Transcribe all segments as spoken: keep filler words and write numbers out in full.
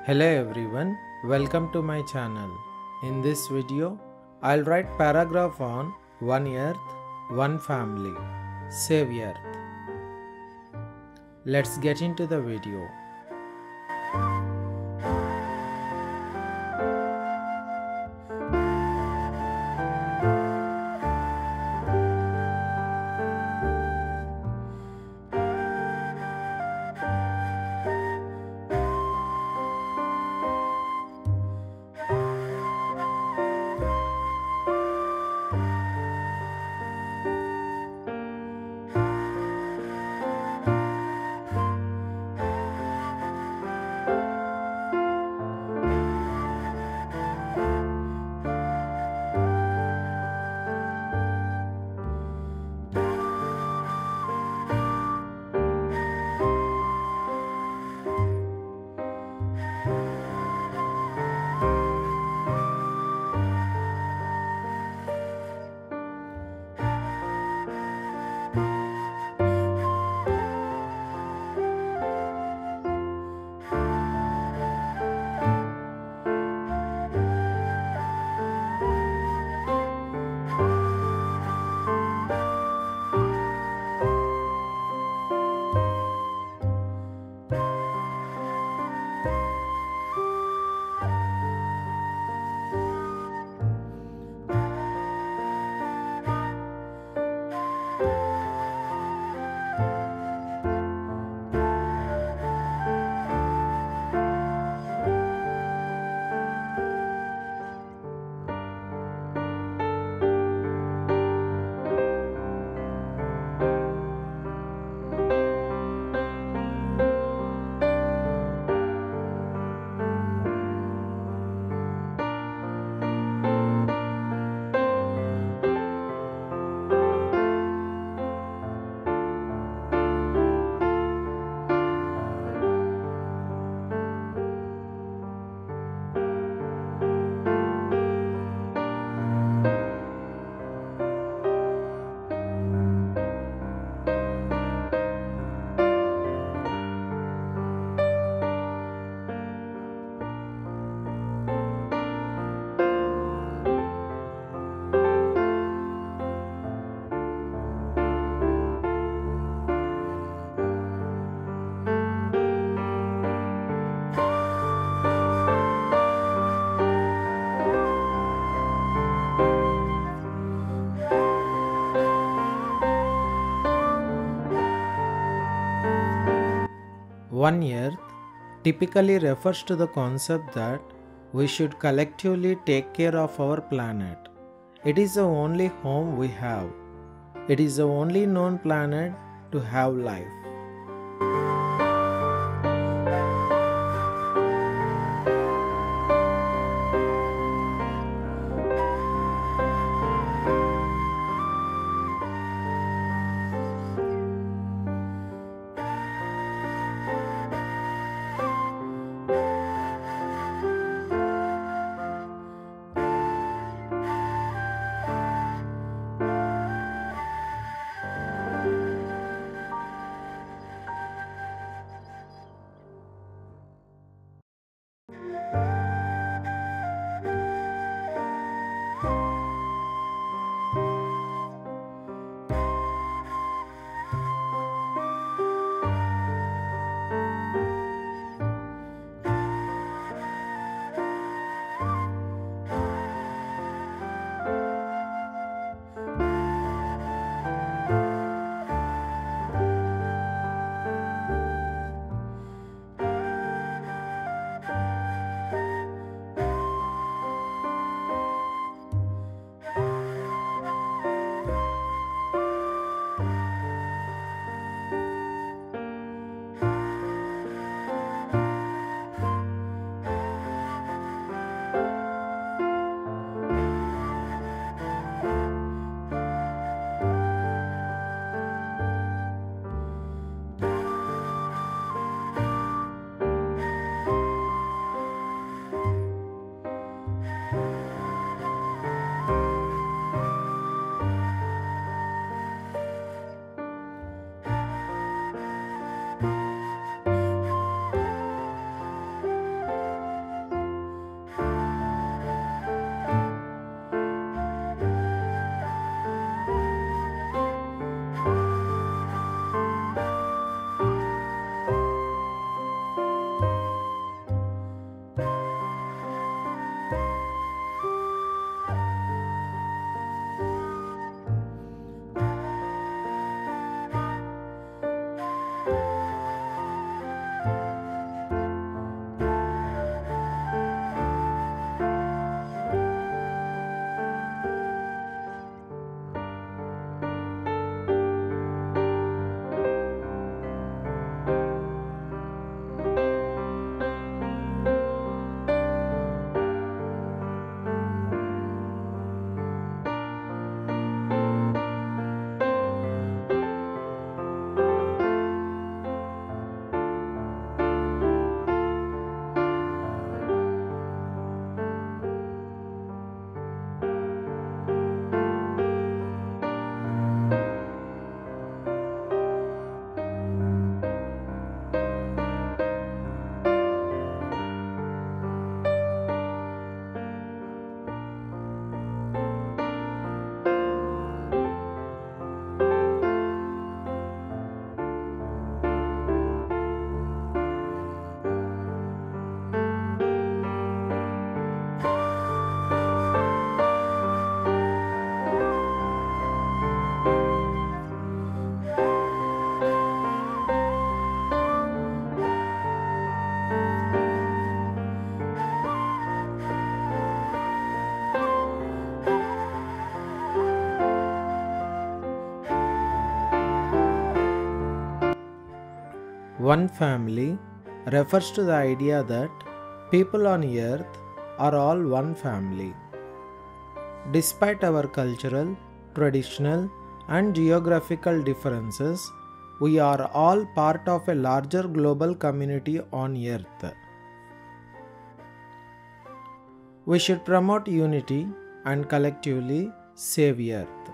Hello everyone, welcome to my channel. In this video, I'll write paragraph on One Earth, One Family, Save Earth. Let's get into the video. One Earth typically refers to the concept that we should collectively take care of our planet. It is the only home we have. It is the only known planet to have life. One family refers to the idea that people on earth are all one family. Despite our cultural, traditional, and geographical differences, we are all part of a larger global community on earth. We should promote unity and collectively save earth.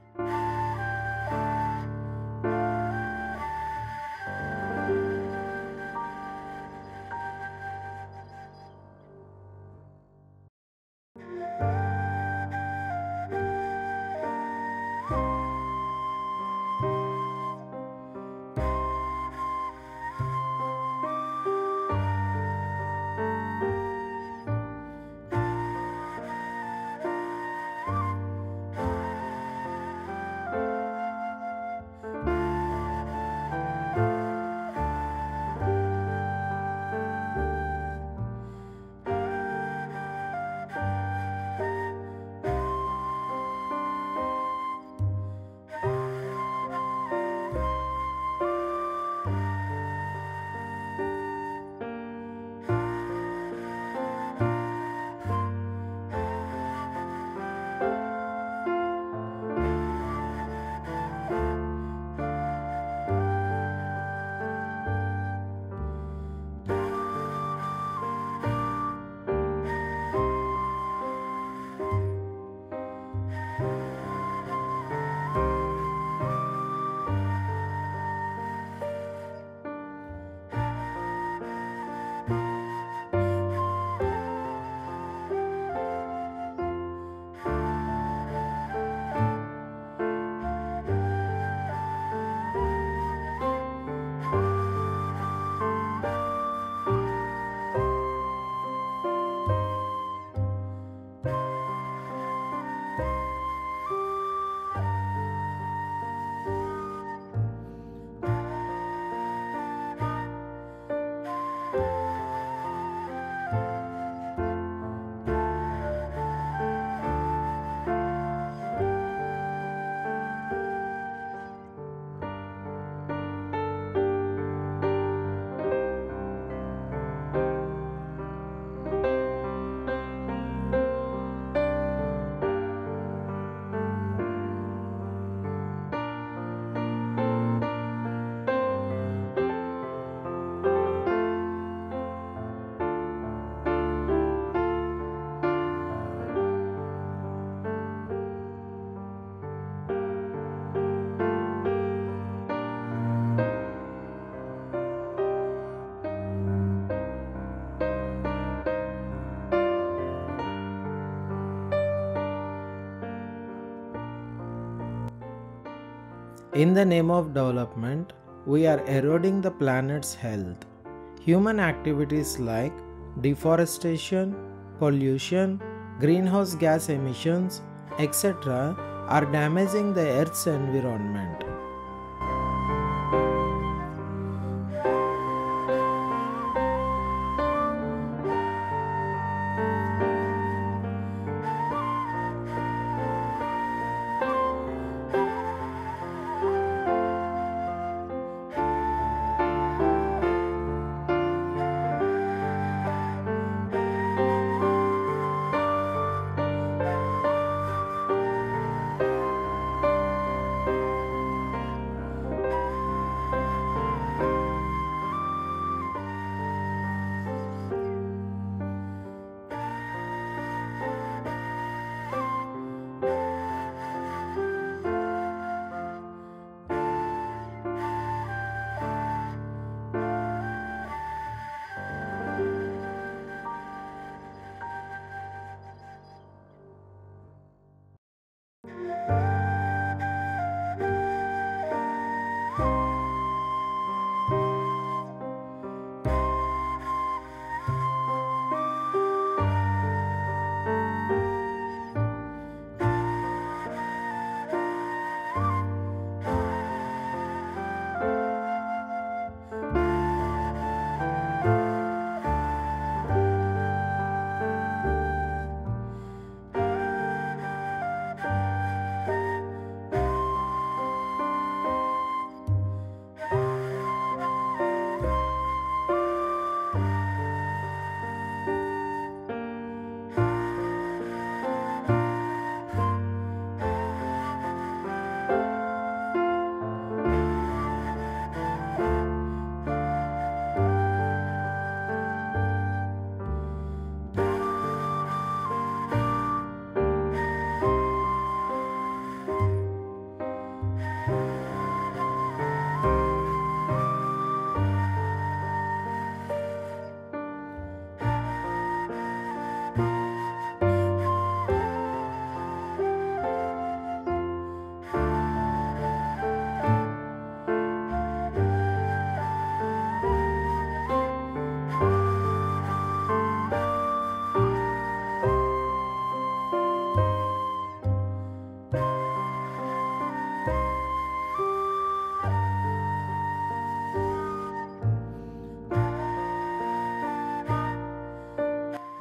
In the name of development, we are eroding the planet's health. Human activities like deforestation, pollution, greenhouse gas emissions, et cetera are damaging the Earth's environment.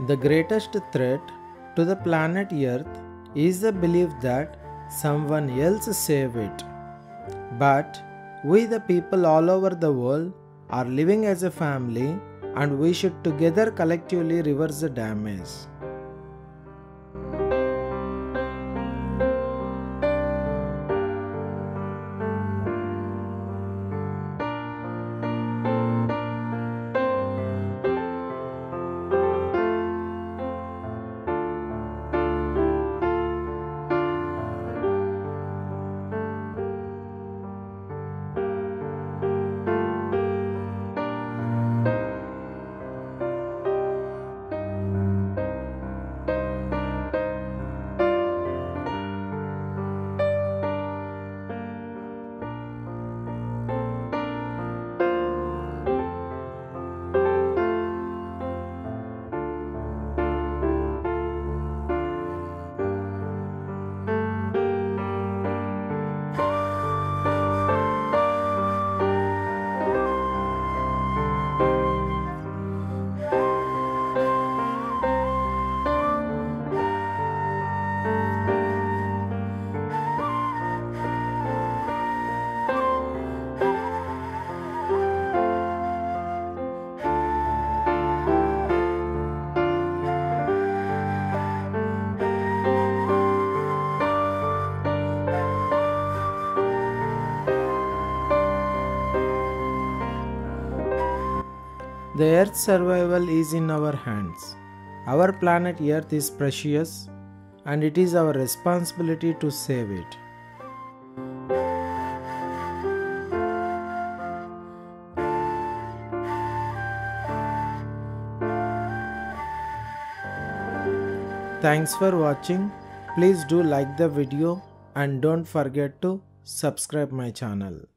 The greatest threat to the planet Earth is the belief that someone else saved it. But we, the people all over the world, are living as a family, and we should together collectively reverse the damage. The Earth's survival is in our hands. Our planet Earth is precious, and it is our responsibility to save it. Thanks for watching. Please do like the video and don't forget to subscribe my channel.